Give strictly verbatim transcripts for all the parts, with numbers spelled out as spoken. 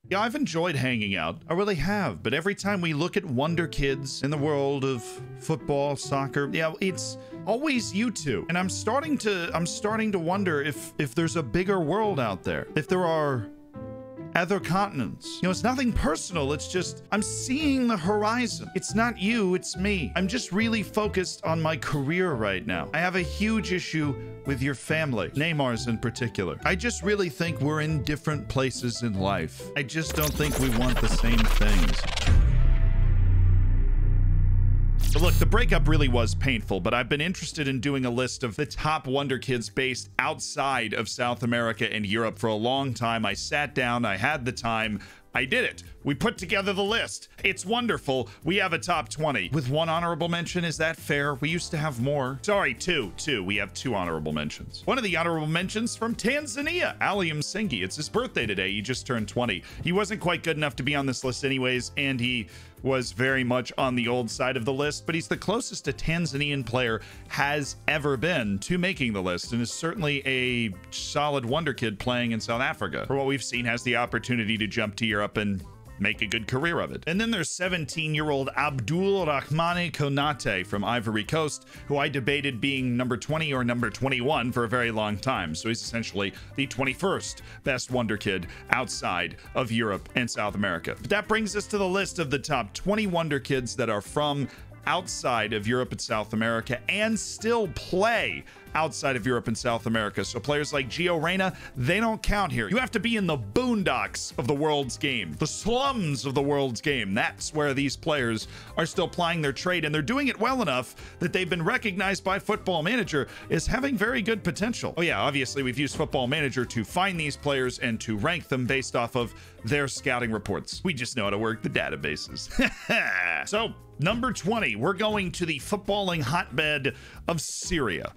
Yeah, I've enjoyed hanging out. I really have. But every time we look at wonder kids in the world of football, soccer, yeah, it's always you two. And I'm starting to I'm starting to wonder if if there's a bigger world out there. If there are other continents. You know, it's nothing personal. It's just, I'm seeing the horizon. It's not you, it's me. I'm just really focused on my career right now. I have a huge issue with your family, Neymar's in particular. I just really think we're in different places in life. I just don't think we want the same things. So look, the breakup really was painful, but I've been interested in doing a list of the top wonder kids based outside of South America and Europe for a long time. I sat down, I had the time, I did it. We put together the list. It's wonderful. We have a top twenty. With one honorable mention, is that fair? We used to have more. Sorry, two, two. We have two honorable mentions. One of the honorable mentions from Tanzania, Ali Msingi. It's his birthday today. He just turned twenty. He wasn't quite good enough to be on this list anyways, and he was very much on the old side of the list, but he's the closest a Tanzanian player has ever been to making the list, and is certainly a solid wonder kid playing in South Africa. For what we've seen, has the opportunity to jump to Europe and make a good career of it. And then there's seventeen-year-old Abdul Rahmane Konate from Ivory Coast, who I debated being number twenty or number twenty-one for a very long time. So he's essentially the twenty-first best wonder kid outside of Europe and South America. But that brings us to the list of the top twenty wonder kids that are from outside of Europe and South America and still play outside of Europe and South America. So players like Gio Reyna, they don't count here. You have to be in the boondocks of the world's game, the slums of the world's game. That's where these players are still plying their trade, and they're doing it well enough that they've been recognized by Football Manager as having very good potential. Oh yeah, obviously we've used Football Manager to find these players and to rank them based off of their scouting reports. We just know how to work the databases. So number twenty, we're going to the footballing hotbed of Syria.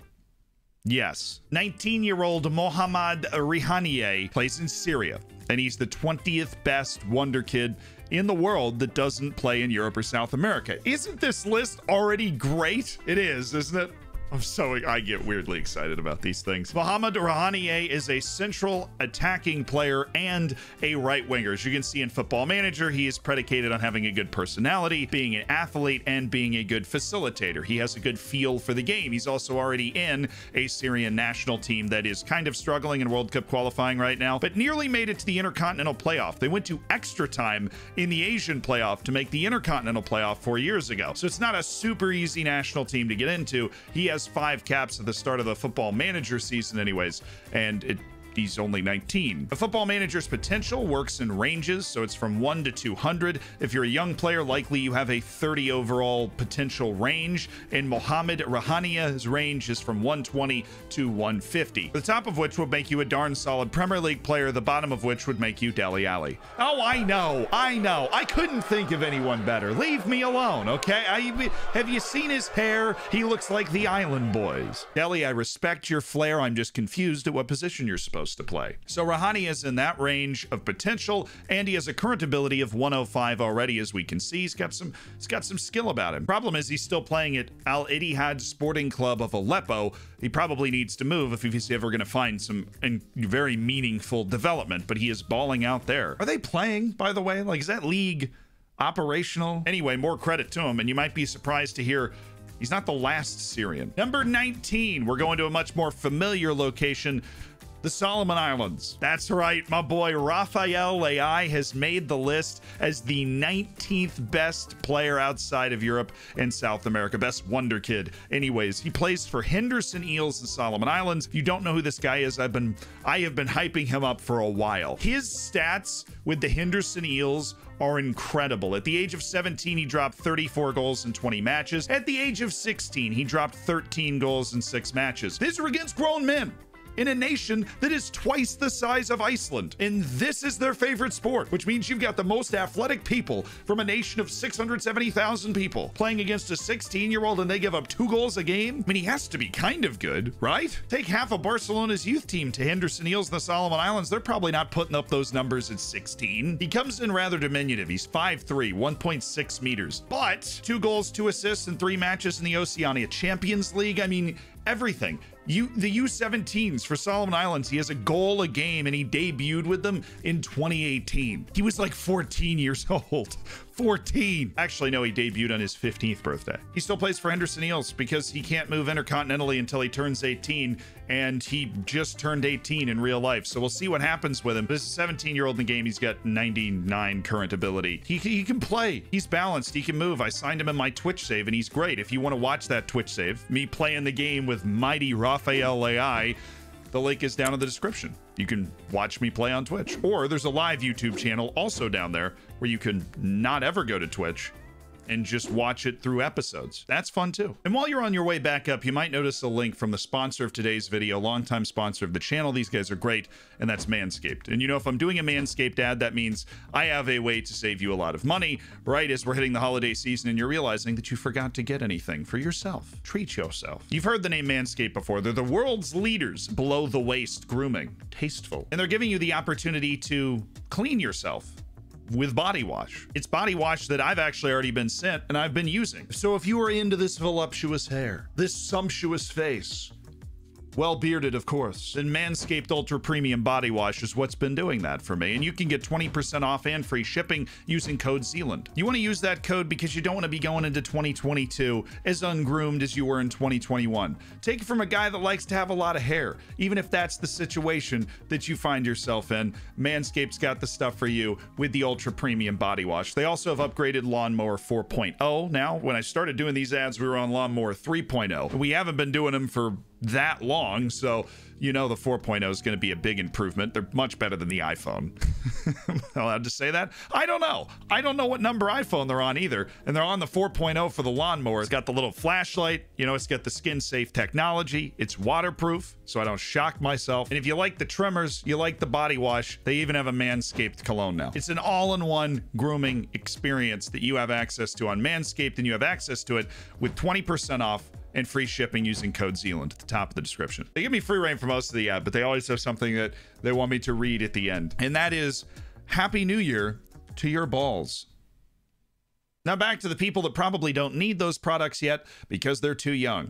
Yes, nineteen-year-old Mohamed Rihaniye plays in Syria, and he's the twentieth best wonder kid in the world that doesn't play in Europe or South America. Isn't this list already great? It is, isn't it? I'm so, I get weirdly excited about these things. Mohamed Rihaniye is a central attacking player and a right winger. As you can see in Football Manager, he is predicated on having a good personality, being an athlete, and being a good facilitator. He has a good feel for the game. He's also already in a Syrian national team that is kind of struggling in World Cup qualifying right now, but nearly made it to the Intercontinental Playoff. They went to extra time in the Asian playoff to make the Intercontinental Playoff four years ago. So it's not a super easy national team to get into. He has five caps at the start of the Football Manager season anyways, and it he's only nineteen. The Football Manager's potential works in ranges, so it's from one to two hundred. If you're a young player, likely you have a thirty overall potential range, and Mohamed Rihaniye's range is from one twenty to one fifty. The top of which would make you a darn solid Premier League player, the bottom of which would make you Dele Alli. Oh, I know, I know. I couldn't think of anyone better. Leave me alone, okay? I, have you seen his hair? He looks like the Island Boys. Dele, I respect your flair. I'm just confused at what position you're supposed to play. So Rahani is in that range of potential, and he has a current ability of one oh five already, as we can see. He's got some he's got some skill about him. Problem is he's still playing at Al Ittihad Sporting Club of Aleppo. He probably needs to move if he's ever going to find some in, very meaningful development, but he is balling out there. Are they playing, by the way? Like, is that league operational? Anyway, more credit to him, and you might be surprised to hear he's not the last Syrian. Number nineteen, we're going to a much more familiar location, the Solomon Islands. That's right, my boy Rafael Leao has made the list as the nineteenth best player outside of Europe and South America, best wonder kid. Anyways, he plays for Henderson Eels in Solomon Islands. If you don't know who this guy is, I've been I have been hyping him up for a while. His stats with the Henderson Eels are incredible. At the age of seventeen, he dropped thirty-four goals in twenty matches. At the age of sixteen, he dropped thirteen goals in six matches. These are against grown men in a nation that is twice the size of Iceland. And this is their favorite sport, which means you've got the most athletic people from a nation of six hundred seventy thousand people playing against a sixteen-year-old, and they give up two goals a game? I mean, he has to be kind of good, right? Take half of Barcelona's youth team to Henderson Eels in the Solomon Islands. They're probably not putting up those numbers at sixteen. He comes in rather diminutive. He's five three, one point six meters, but two goals, two assists in three matches in the Oceania Champions League. I mean, everything. You, the U seventeens for Solomon Islands, he has a goal a game and he debuted with them in twenty eighteen. He was like fourteen years old. fourteen. Actually, no, he debuted on his fifteenth birthday. He still plays for Henderson Eels because he can't move intercontinentally until he turns eighteen, and he just turned eighteen in real life. So we'll see what happens with him. This is a seventeen year old in the game. He's got ninety-nine current ability. He, he can play. He's balanced. He can move. I signed him in my Twitch save, and he's great. If you want to watch that Twitch save, me playing the game with mighty Raphael A I, the link is down in the description. You can watch me play on Twitch. Or there's a live YouTube channel also down there where you can not ever go to Twitch and just watch it through episodes. That's fun too. And while you're on your way back up, you might notice a link from the sponsor of today's video, longtime sponsor of the channel. These guys are great, and that's Manscaped. And you know, if I'm doing a Manscaped ad, that means I have a way to save you a lot of money, right as we're hitting the holiday season and you're realizing that you forgot to get anything for yourself. Treat yourself. You've heard the name Manscaped before. They're the world's leaders below the waist grooming. Tasteful. And they're giving you the opportunity to clean yourself with body wash. It's body wash that I've actually already been sent and I've been using. So if you are into this voluptuous hair, this sumptuous face, well bearded of course, then Manscaped Ultra Premium Body Wash is what's been doing that for me. And you can get twenty percent off and free shipping using code Zealand. You want to use that code because you don't want to be going into twenty twenty-two as ungroomed as you were in twenty twenty-one. Take it from a guy that likes to have a lot of hair. Even if that's the situation that you find yourself in, Manscaped's got the stuff for you with the Ultra Premium Body Wash. They also have upgraded Lawnmower four point oh. Now, when I started doing these ads, we were on Lawnmower three point oh. We haven't been doing them for that long, so you know the four point oh is going to be a big improvement. They're much better than the iPhone. Am I allowed to say that? I don't know. I don't know what number iPhone they're on either, and they're on the four point oh for the lawnmower. It's got the little flashlight, you know, it's got the skin-safe technology, it's waterproof, so I don't shock myself. And if you like the trimmers, you like the body wash, they even have a Manscaped cologne now. It's an all-in-one grooming experience that you have access to on Manscaped, and you have access to it with twenty percent off and free shipping using code Zealand at the top of the description. They give me free reign for most of the ad, but they always have something that they want me to read at the end. And that is, Happy New Year to your balls. Now back to the people that probably don't need those products yet because they're too young.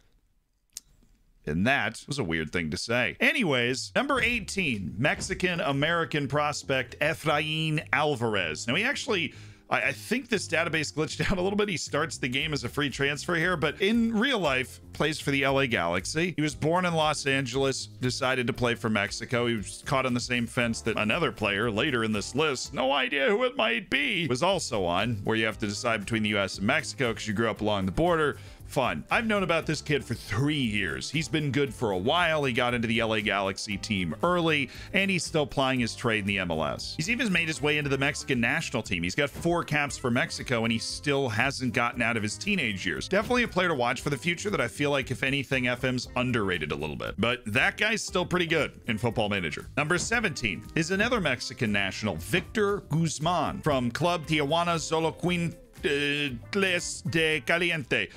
And that was a weird thing to say. Anyways, number eighteen, Mexican-American prospect Efrain Alvarez. Now he actually, I, I think this database glitched out a little bit. He starts the game as a free transfer here, but in real life, plays for the L A Galaxy. He was born in Los Angeles, decided to play for Mexico. He was caught on the same fence that another player later in this list, no idea who it might be, was also on, where you have to decide between the U S and Mexico because you grew up along the border. Fun. I've known about this kid for three years. He's been good for a while. He got into the L A Galaxy team early, and he's still plying his trade in the M L S. He's even made his way into the Mexican national team. He's got four caps for Mexico, and he still hasn't gotten out of his teenage years. Definitely a player to watch for the future that I feel like, if anything, F M's underrated a little bit. But that guy's still pretty good in Football Manager. Number seventeen is another Mexican national, Victor Guzman, from Club Tijuana Xoloquintles de Caliente.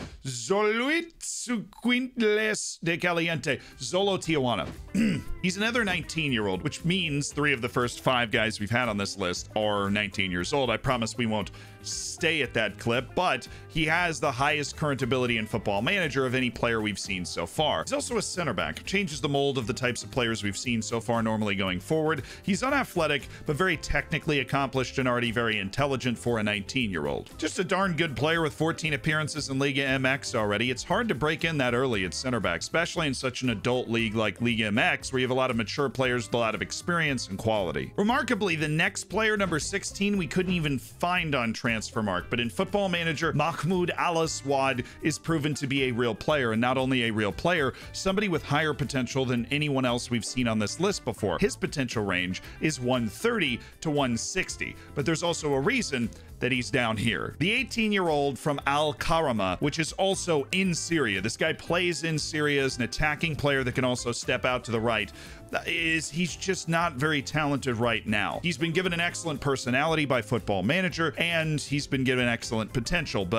Xoloquintles de Caliente. Xolo Tijuana. He's another nineteen year old, which means three of the first five guys we've had on this list are nineteen years old. I promise we won't stay at that clip, but he has the highest current ability in Football Manager of any player we've seen so far. He's also a center back, changes the mold of the types of players we've seen so far normally going forward. He's unathletic, but very technically accomplished and already very intelligent for a nineteen year old. Just a darn good player with fourteen appearances in Liga M X already. It's hard to break in that early at center back, especially in such an adult league like Liga M X, where you have a lot of mature players with a lot of experience and quality. Remarkably, the next player, number sixteen, we couldn't even find on Transfermarkt, but in Football Manager, Mahmoud Al-Aswad is proven to be a real player, and not only a real player, somebody with higher potential than anyone else we've seen on this list before. His potential range is one thirty to one sixty, but there's also a reason that he's down here. The eighteen year old from Al Karama, which is also in Syria. This guy plays in Syria as an attacking player that can also step out to the right. Is he's just not very talented right now. He's been given an excellent personality by Football Manager, and he's been given excellent potential, but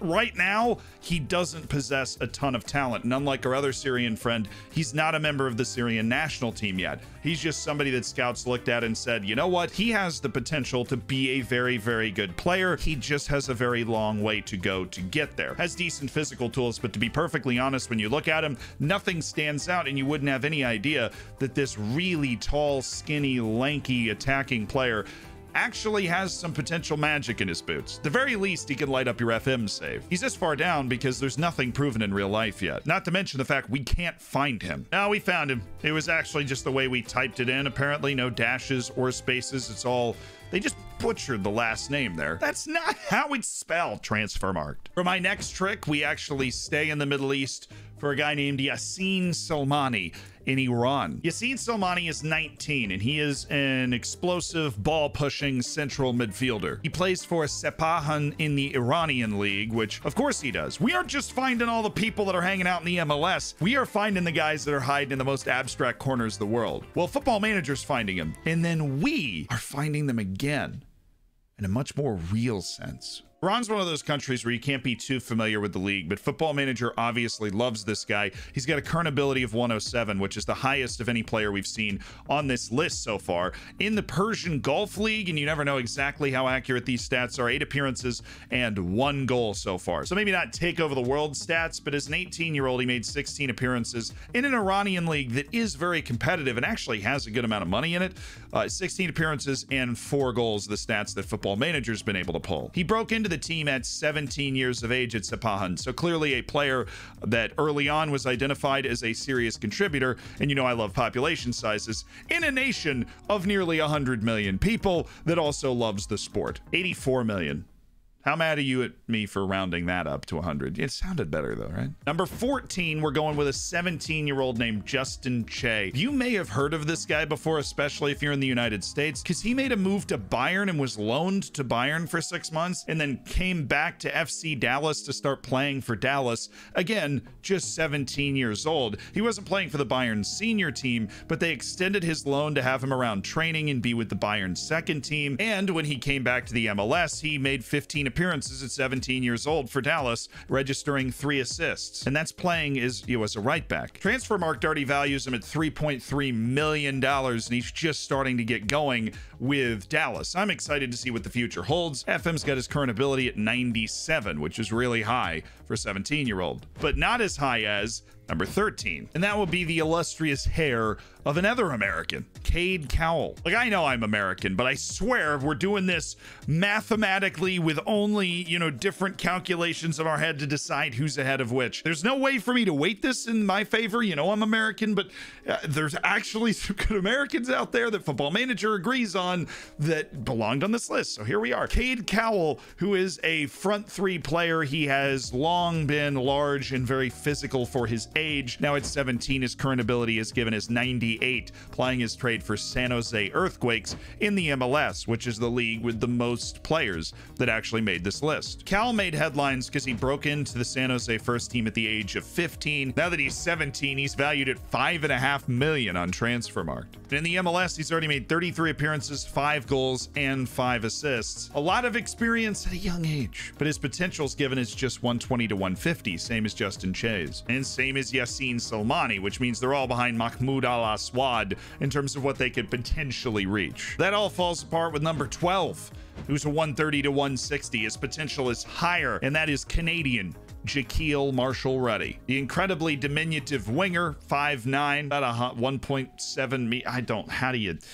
right now, he doesn't possess a ton of talent. And unlike our other Syrian friend, he's not a member of the Syrian national team yet. He's just somebody that scouts looked at and said, you know what? He has the potential to be a very, very good player. He just has a very long way to go to get there. Has decent physical tools, but to be perfectly honest, when you look at him, nothing stands out, and you wouldn't have any idea that this really tall, skinny, lanky attacking player actually has some potential magic in his boots. At the very least, he can light up your F M save. He's this far down because there's nothing proven in real life yet. Not to mention the fact we can't find him. Now, we found him. It was actually just the way we typed it in. Apparently, no dashes or spaces. It's all... They just butchered the last name there. That's not how it's spelled, Transfermarkt. For my next trick, we actually stay in the Middle East for a guy named Yassin Salmani in Iran. Yassin Salmani is nineteen, and he is an explosive, ball-pushing central midfielder. He plays for Sepahan in the Iranian league, which, of course, he does. We aren't just finding all the people that are hanging out in the M L S. We are finding the guys that are hiding in the most abstract corners of the world. Well, Football Manager's finding them, and then we are finding them again in a much more real sense. Iran's one of those countries where you can't be too familiar with the league, but Football Manager obviously loves this guy. He's got a current ability of one oh seven, which is the highest of any player we've seen on this list so far. In the Persian Gulf League, and you never know exactly how accurate these stats are, eight appearances and one goal so far. So maybe not take over the world stats, but as an eighteen-year-old, he made sixteen appearances in an Iranian league that is very competitive and actually has a good amount of money in it. Uh, sixteen appearances and four goals, the stats that Football Manager's been able to pull. He broke into the team at seventeen years of age at Sepahan, so clearly a player that early on was identified as a serious contributor. And you know I love population sizes in a nation of nearly one hundred million people that also loves the sport. eighty-four million. How mad are you at me for rounding that up to one hundred? It sounded better though, right? Number fourteen, we're going with a seventeen-year-old named Justin Che. You may have heard of this guy before, especially if you're in the United States, because he made a move to Bayern and was loaned to Bayern for six months and then came back to F C Dallas to start playing for Dallas. Again, just seventeen years old. He wasn't playing for the Bayern senior team, but they extended his loan to have him around training and be with the Bayern second team. And when he came back to the M L S, he made fifteen appearances at seventeen years old for Dallas, registering three assists. And that's playing as, you know, as a right back. Transfermarkt already values him at three point three million dollars, and he's just starting to get going with Dallas. I'm excited to see what the future holds. F M's got his current ability at ninety-seven, which is really high for a seventeen-year-old, but not as high as number thirteen. And that would be the illustrious hair of another American, Cade Cowell. Like, I know I'm American, but I swear we're doing this mathematically with only, you know, different calculations in our head to decide who's ahead of which. There's no way for me to weight this in my favor. You know, I'm American, but uh, there's actually some good Americans out there that Football Manager agrees on that belonged on this list. So here we are. Cade Cowell, who is a front three player. He has long been large and very physical for his age. Now at seventeen, his current ability is given as ninety-eight, plying his trade for San Jose Earthquakes in the M L S, which is the league with the most players that actually made this list. Cal made headlines because he broke into the San Jose first team at the age of fifteen. Now that he's seventeen, he's valued at five and a half million on Transfermarkt. And in the M L S, he's already made thirty-three appearances, five goals, and five assists. A lot of experience at a young age, but his potential's given as just one twenty to one fifty, same as Justin Che's, and same as Yassin Salmani, which means they're all behind Mahmoud Al Aswad in terms of what they could potentially reach. That all falls apart with number twelve, who's a one thirty to one sixty. His potential is higher, and that is Canadian Jaquil Marshall-Rutty, the incredibly diminutive winger, five nine, about a one point seven me. I don't, how do you?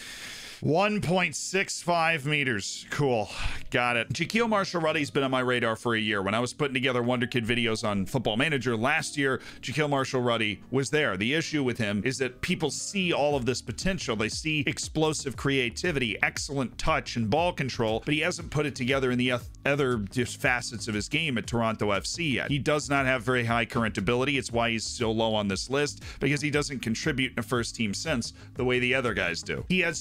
one point six five meters. Cool. Got it. Jaquil Marshall-Rutty's been on my radar for a year. When I was putting together Wonder Kid videos on Football Manager last year, Jaquil Marshall-Rutty was there. The issue with him is that people see all of this potential. They see explosive creativity, excellent touch, and ball control, but he hasn't put it together in the other just facets of his game at Toronto F C yet. He does not have very high current ability. It's why he's so low on this list, because he doesn't contribute in a first team sense the way the other guys do. He has started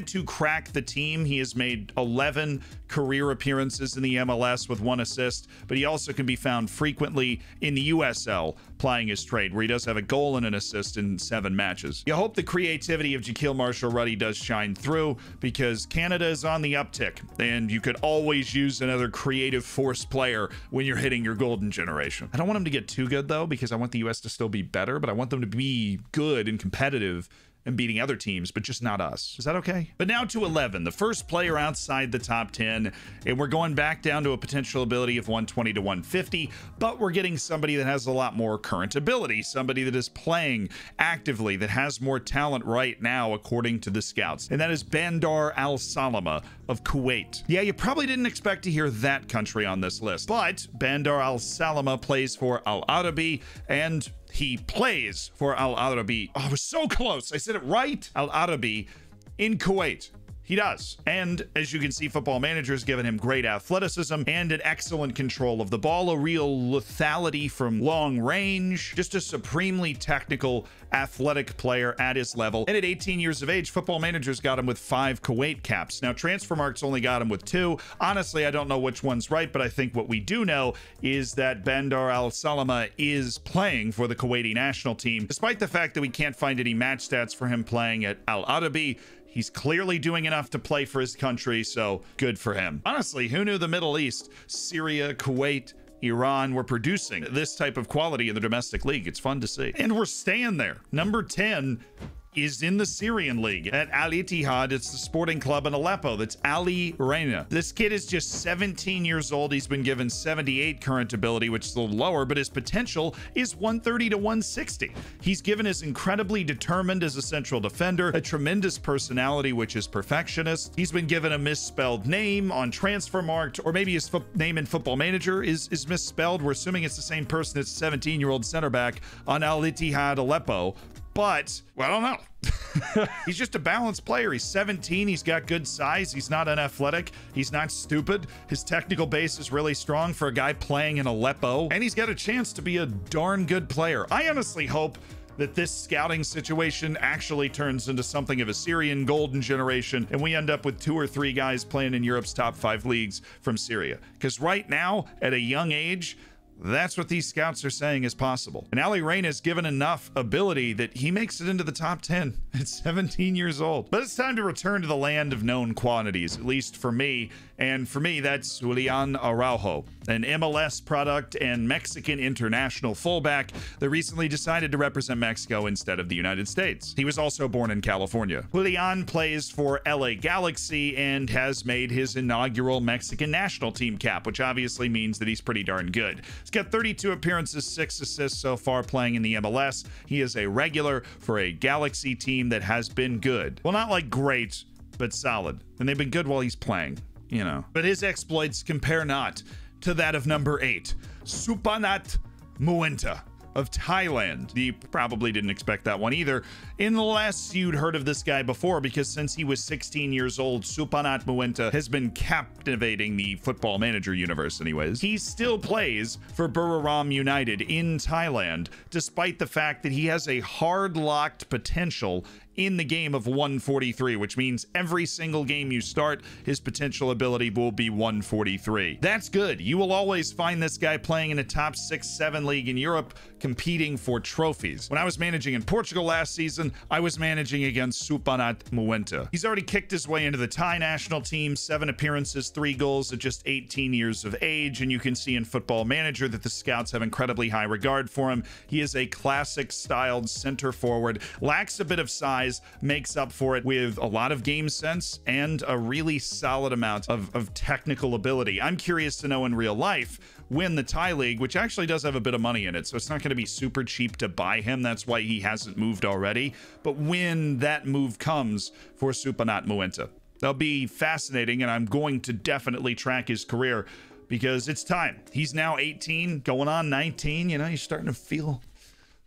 had to crack the team. He has made eleven career appearances in the M L S with one assist, but he also can be found frequently in the U S L plying his trade, where he does have a goal and an assist in seven matches. You hope the creativity of Jahkeele Marshall-Rutty does shine through, because Canada is on the uptick, and you could always use another creative force player when you're hitting your golden generation. I don't want him to get too good, though, because I want the U S to still be better, but I want them to be good and competitive and beating other teams, but just not us. Is that okay? But now to eleven, the first player outside the top ten, and we're going back down to a potential ability of one twenty to one fifty, but we're getting somebody that has a lot more current ability, somebody that is playing actively, that has more talent right now, according to the scouts, and that is Bandar Al Salama of Kuwait. Yeah, you probably didn't expect to hear that country on this list, but Bandar Al Salama plays for Al Arabi, and he plays for Al Arabi. Oh, I was so close. I said it right. Al Arabi in Kuwait. He does. And as you can see, Football Manager's given him great athleticism and an excellent control of the ball, a real lethality from long range, just a supremely technical, athletic player at his level. And at eighteen years of age, Football Manager's got him with five Kuwait caps. Now, Transfermarkt's only got him with two. Honestly, I don't know which one's right, but I think what we do know is that Bandar Al Salama is playing for the Kuwaiti national team, despite the fact that we can't find any match stats for him playing at Al Arabi. He's clearly doing enough to play for his country, so good for him. Honestly, who knew the Middle East, Syria, Kuwait, Iran were producing this type of quality in the domestic league? It's fun to see. And we're staying there. Number ten is in the Syrian league at Al Ittihad. It's the sporting club in Aleppo. That's Ali Reina. This kid is just seventeen years old. He's been given seventy-eight current ability, which is a little lower, but his potential is one thirty to one sixty. He's given as incredibly determined as a central defender, a tremendous personality, which is perfectionist. He's been given a misspelled name on Transfermarkt, or maybe his name in Football Manager is, is misspelled. We're assuming it's the same person as seventeen-year-old center back on Al Ittihad Aleppo. But, well, I don't know. He's just a balanced player. He's seventeen. He's got good size. He's not unathletic. He's not stupid. His technical base is really strong for a guy playing in Aleppo. And he's got a chance to be a darn good player. I honestly hope that this scouting situation actually turns into something of a Syrian golden generation, and we end up with two or three guys playing in Europe's top five leagues from Syria. Because right now, at a young age, that's what these scouts are saying is possible. And Ali Reina has given enough ability that he makes it into the top ten at seventeen years old. But it's time to return to the land of known quantities, at least for me. And for me, that's Julian Araujo, an M L S product and Mexican international fullback that recently decided to represent Mexico instead of the United States. He was also born in California. Julian plays for L A Galaxy and has made his inaugural Mexican national team cap, which obviously means that he's pretty darn good. He's got thirty-two appearances, six assists so far playing in the M L S. He is a regular for a Galaxy team that has been good. Well, not like great, but solid. And they've been good while he's playing, you know. But his exploits compare not to that of number eight, Supanat Muenta of Thailand. You probably didn't expect that one either, unless you'd heard of this guy before, because since he was sixteen years old, Supanat Muenta has been captivating the Football Manager universe anyways. He still plays for Buriram United in Thailand, despite the fact that he has a hard-locked potential in the game of one forty-three, which means every single game you start, his potential ability will be one forty-three. That's good. You will always find this guy playing in a top six, seven league in Europe, competing for trophies. When I was managing in Portugal last season, I was managing against Supanat Muenta. He's already kicked his way into the Thai national team, seven appearances, three goals at just eighteen years of age, and you can see in Football Manager that the scouts have incredibly high regard for him. He is a classic styled center forward, lacks a bit of size, makes up for it with a lot of game sense and a really solid amount of, of technical ability. I'm curious to know in real life, when the Thai League, which actually does have a bit of money in it, so it's not going to be super cheap to buy him. That's why he hasn't moved already. But when that move comes for Supanat Muenta, that'll be fascinating, and I'm going to definitely track his career because it's time. He's now eighteen, going on nineteen. You know, he's starting to feel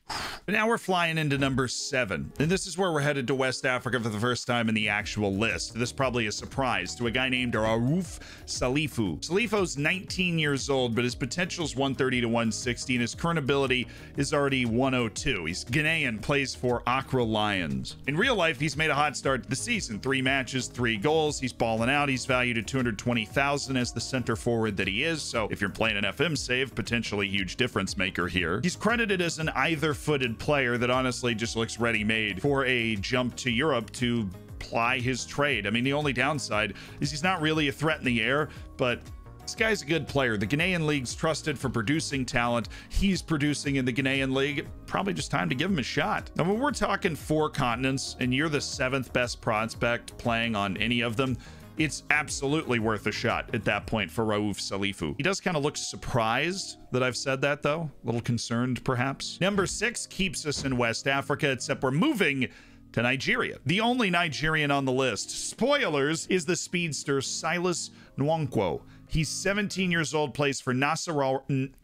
But now we're flying into number seven. And this is where we're headed to West Africa for the first time in the actual list. This is probably a surprise to a guy named Raouf Salifu. Salifu's nineteen years old, but his potential's one thirty to one sixty, and his current ability is already one oh two. He's Ghanaian, plays for Accra Lions. In real life, he's made a hot start to the season. Three matches, three goals. He's balling out. He's valued at two hundred twenty thousand as the center forward that he is. So if you're playing an F M save, potentially huge difference maker here. He's credited as an either-footed player that honestly just looks ready-made for a jump to Europe to ply his trade. I mean, the only downside is he's not really a threat in the air, but this guy's a good player. The Ghanaian League's trusted for producing talent. He's producing in the Ghanaian League. Probably just time to give him a shot. Now, when we're talking four continents and you're the seventh best prospect playing on any of them, it's absolutely worth a shot at that point for Raouf Salifu. He does kind of look surprised that I've said that, though. A little concerned, perhaps. Number six keeps us in West Africa, except we're moving to Nigeria. The only Nigerian on the list, spoilers, is the speedster Silas Nwankwo. He's seventeen years old, plays for Nasarawa,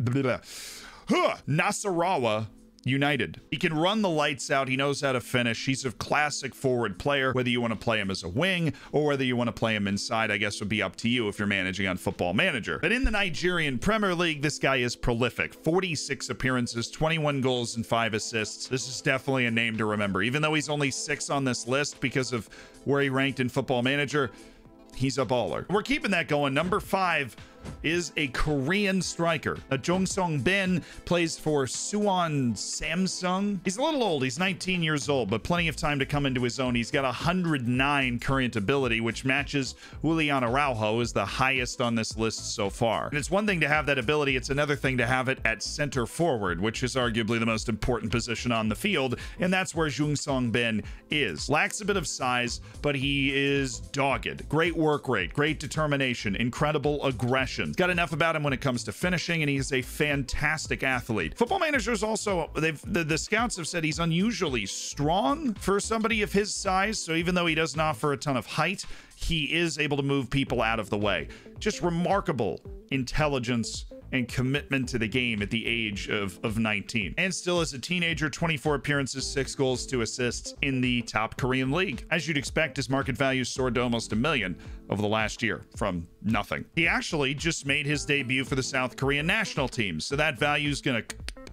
Nasarawa United. He can run the lights out. He knows how to finish. He's a classic forward player. Whether you want to play him as a wing or whether you want to play him inside, I guess would be up to you if you're managing on Football Manager. But in the Nigerian Premier League, this guy is prolific. forty-six appearances, twenty-one goals and five assists. This is definitely a name to remember. Even though he's only six on this list because of where he ranked in Football Manager, he's a baller. We're keeping that going. Number five is a Korean striker. A Jong Song Ben plays for Suwon Samsung. He's a little old. He's nineteen years old, but plenty of time to come into his own. He's got one hundred nine current ability, which matches Julian Araujo as the highest on this list so far. And it's one thing to have that ability. It's another thing to have it at center forward, which is arguably the most important position on the field. And that's where Jong Song Ben is. Lacks a bit of size, but he is dogged. Great work rate, great determination, incredible aggression. Got enough about him when it comes to finishing, and he's a fantastic athlete. Football Manager's also, they've the, the scouts have said he's unusually strong for somebody of his size, so even though he doesn't offer a ton of height, he is able to move people out of the way. Just remarkable intelligence and commitment to the game at the age of, of nineteen. And still as a teenager, twenty-four appearances, six goals, two assists in the top Korean league. As you'd expect, his market value soared to almost a million over the last year from nothing. He actually just made his debut for the South Korean national team, so that value is gonna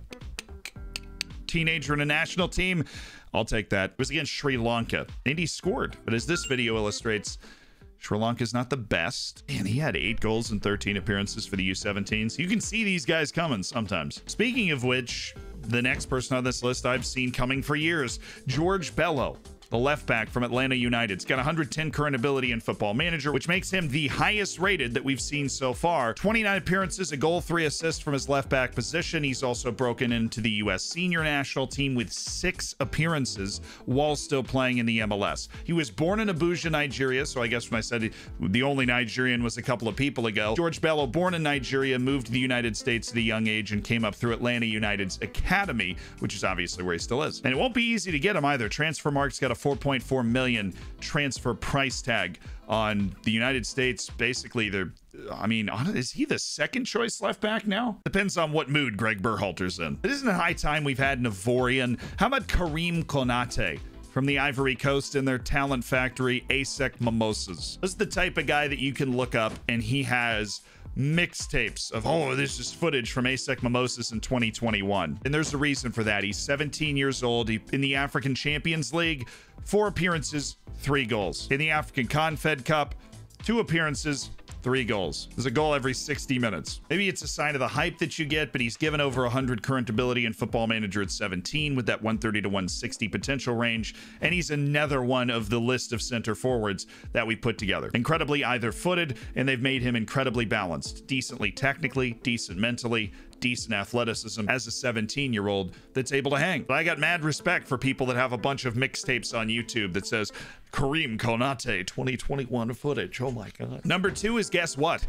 teenager in a national team. I'll take that. It was against Sri Lanka, and he scored. But as this video illustrates, Sri Lanka's not the best, and he had eight goals and thirteen appearances for the U seventeens. You can see these guys coming sometimes. Speaking of which, the next person on this list I've seen coming for years, George Bello, the left back from Atlanta United. He's got one hundred ten current ability in Football Manager, which makes him the highest rated that we've seen so far. twenty-nine appearances, a goal, three assists from his left back position. He's also broken into the U S senior national team with six appearances while still playing in the M L S. He was born in Abuja, Nigeria, so I guess when I said the only Nigerian was a couple of people ago. George Bello, born in Nigeria, moved to the United States at a young age and came up through Atlanta United's academy, which is obviously where he still is. And it won't be easy to get him either. Transfermarkt's got a four point four million transfer price tag on the United States. Basically, they're, I mean, is he the second choice left back now? Depends on what mood Greg Berhalter's in. It isn't a high time we've had an Ivorian. How about Karim Konate from the Ivory Coast and their talent factory, A S E C Mimosas? This is the type of guy that you can look up and he has mixtapes of, oh, this is footage from A S E C Mimosas in twenty twenty-one. And there's a reason for that. He's seventeen years old. He, in the African Champions League, four appearances, three goals. In the African Confed Cup, two appearances, three goals. There's a goal every sixty minutes. Maybe it's a sign of the hype that you get, but he's given over one hundred current ability in Football Manager at seventeen with that one thirty to one sixty potential range, and he's another one of the list of center forwards that we put together. Incredibly either-footed, and they've made him incredibly balanced. Decently technically, decent mentally, decent athleticism as a seventeen year old that's able to hang. But I got mad respect for people that have a bunch of mixtapes on YouTube that says Karim Konate twenty twenty-one footage. Oh my God. Number two is, guess what?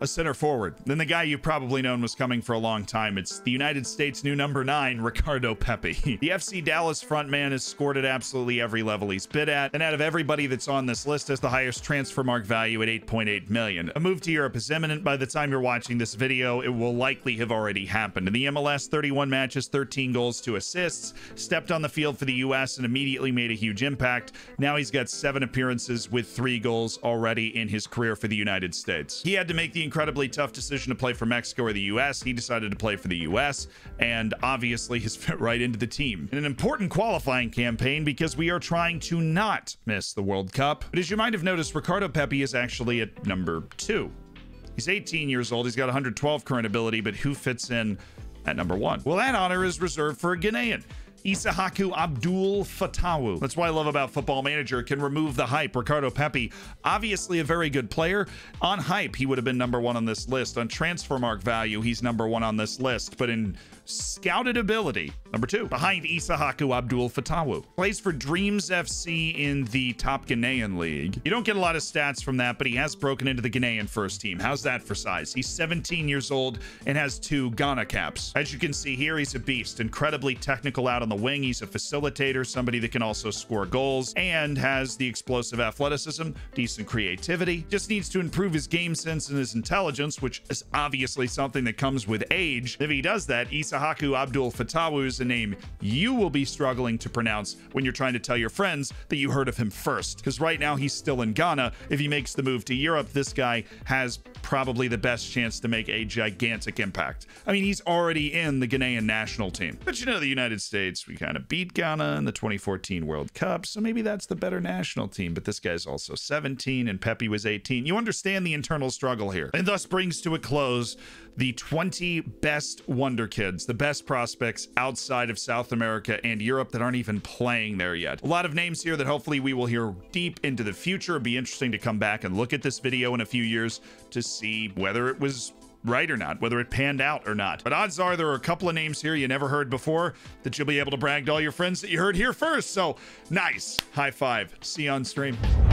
a center forward. Then the guy you've probably known was coming for a long time. It's the United States' new number nine, Ricardo Pepi. The F C Dallas frontman has scored at absolutely every level he's been at, and out of everybody that's on this list has the highest transfer mark value at eight point eight million. A move to Europe is imminent. By the time you're watching this video, it will likely have already happened. In the M L S, thirty-one matches, thirteen goals, two assists, stepped on the field for the U S and immediately made a huge impact. Now he's got seven appearances with three goals already in his career for the United States. He had to make the incredibly tough decision to play for Mexico or the U S. He decided to play for the U S and obviously has fit right into the team. In an important qualifying campaign because we are trying to not miss the World Cup. But as you might have noticed, Ricardo Pepi is actually at number two. He's eighteen years old. He's got one hundred twelve current ability, but who fits in at number one? Well, that honor is reserved for a Ghanaian. Issahaku Abdul Fatawu. That's what I love about Football Manager. It can remove the hype. Ricardo Pepi, obviously a very good player. On hype, he would have been number one on this list. On transfer mark value, he's number one on this list. But in scouted ability, number two, behind Issahaku Abdul Fatawu. Plays for Dreams F C in the top Ghanaian league. You don't get a lot of stats from that, but he has broken into the Ghanaian first team. How's that for size? He's seventeen years old and has two Ghana caps. As you can see here, he's a beast. Incredibly technical out on the wing. He's a facilitator, somebody that can also score goals and has the explosive athleticism, decent creativity. Just needs to improve his game sense and his intelligence, which is obviously something that comes with age. If he does that, Issahaku Abdul Fatawu is a name you will be struggling to pronounce when you're trying to tell your friends that you heard of him first. Because right now he's still in Ghana. If he makes the move to Europe, this guy has probably the best chance to make a gigantic impact. I mean, he's already in the Ghanaian national team. But you know, the United States, we kind of beat Ghana in the twenty fourteen World Cup, so maybe that's the better national team. But this guy's also seventeen and Pepi was eighteen. You understand the internal struggle here. And thus brings to a close the twenty best wonder kids, the best prospects outside of South America and Europe that aren't even playing there yet. A lot of names here that hopefully we will hear deep into the future. It'll be interesting to come back and look at this video in a few years to see whether it was right or not, whether it panned out or not. But odds are there are a couple of names here you never heard before that you'll be able to brag to all your friends that you heard here first. So nice. High five. See you on stream.